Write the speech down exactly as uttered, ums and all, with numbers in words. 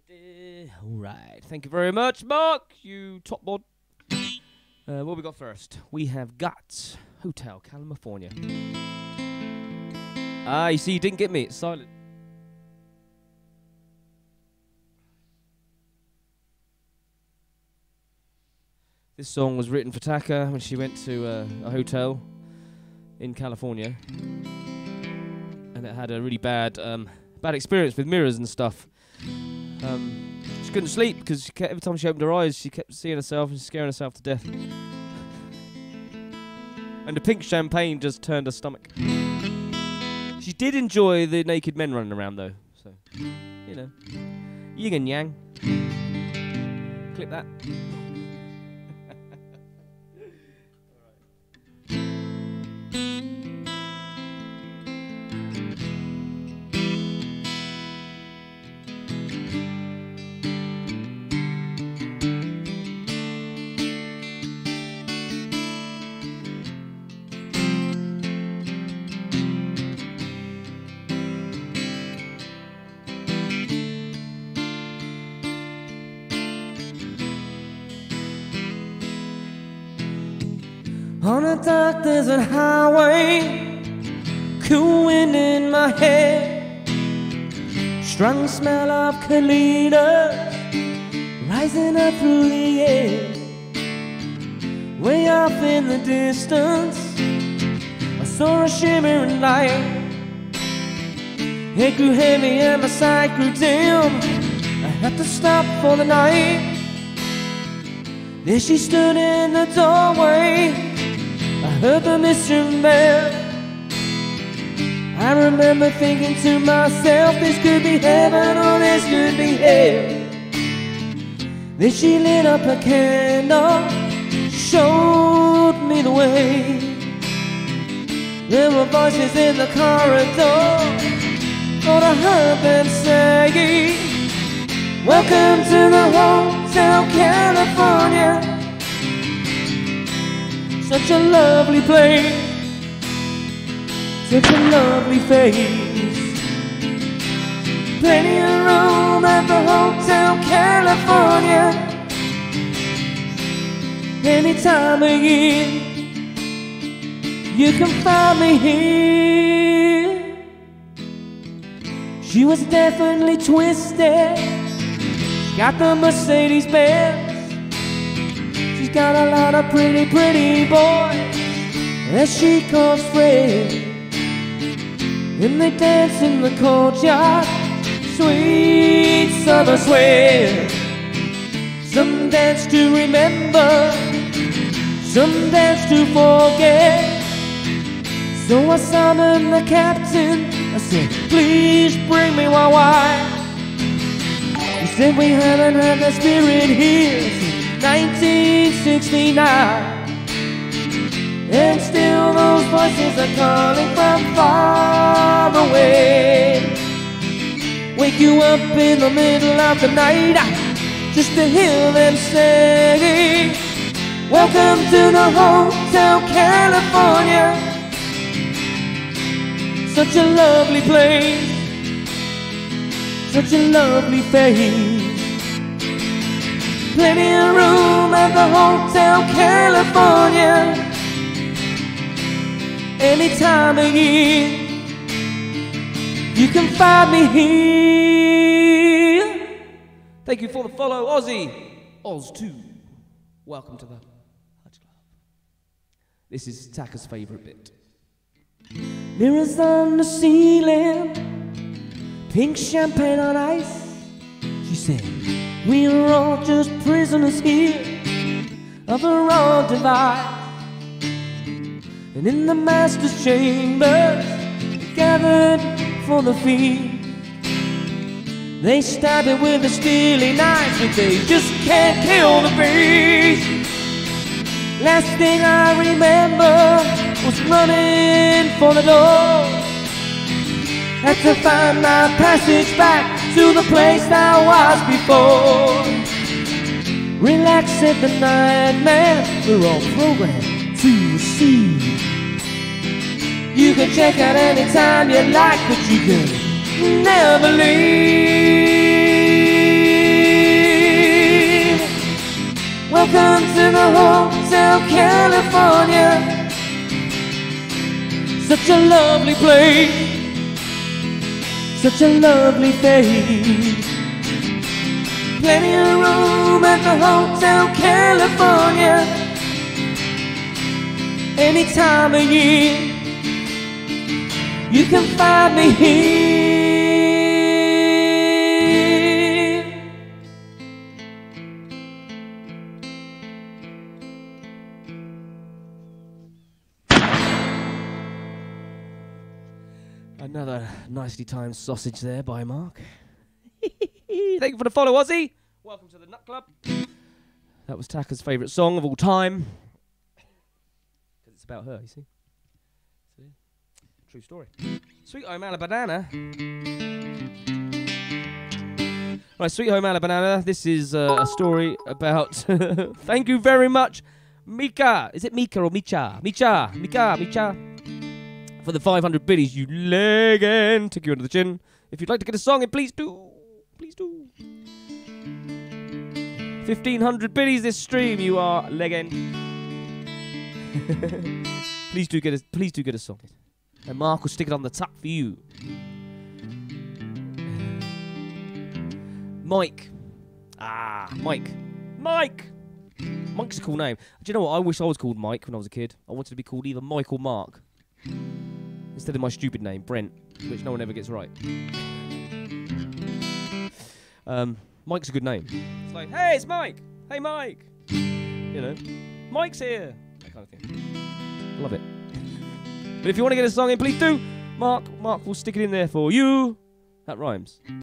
All right. Thank you very much, Mark. You top bod. Uh, what we got first? We have got Hotel California. Ah, you see, you didn't get me. It's silent. This song was written for Taka when she went to uh, a hotel in California, and it had a really bad, um, bad experience with mirrors and stuff. Um, she couldn't sleep because she kept, every time she opened her eyes, she kept seeing herself and scaring herself to death. And the pink champagne just turned her stomach. She did enjoy the naked men running around though, so you know, yin and yang. Clip that. On a dark desert highway, cool wind in my head, strong smell of colinas rising up through the air. Way off in the distance, I saw a shimmering light. It grew heavy and my sight grew dim. I had to stop for the night. There she stood in the doorway. I heard the mission bell. I remember thinking to myself, this could be heaven or this could be hell. Then she lit up a candle, showed me the way. There were voices in the corridor, thought I heard them saying, welcome to the Hotel California. Such a lovely place, such a lovely face. Plenty of room at the Hotel California. Any time of year, you can find me here. She was definitely twisted, got the Mercedes Benz. She's got a lot of pretty, pretty boys that she calls friends, and they dance in the courtyard, sweet summer sweat. Some dance to remember, some dance to forget. So I summoned the captain, I said, please bring me my wife. He said, we haven't had the spirit here nineteen sixty-nine, and still those voices are calling from far away. Wake you up in the middle of the night just to hear them say, welcome to the Hotel California. Such a lovely place, such a lovely face. Plenty of room at the Hotel California. Any time of year, you can find me here. Thank you for the follow, Ozzy. Oz two. Welcome to the Hutch Club. This is Taka's favourite bit. Mirrors on the ceiling, pink champagne on ice. She said, we are all just prisoners here of a wrong device. And in the master's chambers, gathered for the feast, they stab it with a steely knife, but they just can't kill the beast. Last thing I remember was running for the door. Had to find my passage back to the place I was before. Relax, said the night man, we're all programmed to receive. You can check out anytime you like, but you can never leave. Welcome to the Hotel California. Such a lovely place, such a lovely face. Plenty of room at the Hotel California. Any time of year, you can find me here. Another nicely timed sausage there by Mark. Thank you for the follow, Ozzy. Welcome to the Nut Club. That was Taka's favourite song of all time. Because it's about her, you see. see. True story. Sweet Home Alabama. Right, Sweet Home Alabama. This is uh, a story about... Thank you very much, Mika. Is it Mika or Micha? Micha. Mika. Micha. For the five hundred biddies, you legend. Took you under the chin. If you'd like to get a song in, please do. Please do. fifteen hundred biddies this stream, you are legend. Please do get a please do get a song. And Mark will stick it on the top for you. Mike. Ah, Mike. Mike! Mike's a cool name. Do you know what? I wish I was called Mike when I was a kid. I wanted to be called either Mike or Mark. Instead of my stupid name, Brent, which no one ever gets right. Um, Mike's a good name. It's like, hey, it's Mike. Hey, Mike. You know, Mike's here. That kind of thing. Love it. But if you want to get a song in, please do. Mark, Mark will stick it in there for you. That rhymes.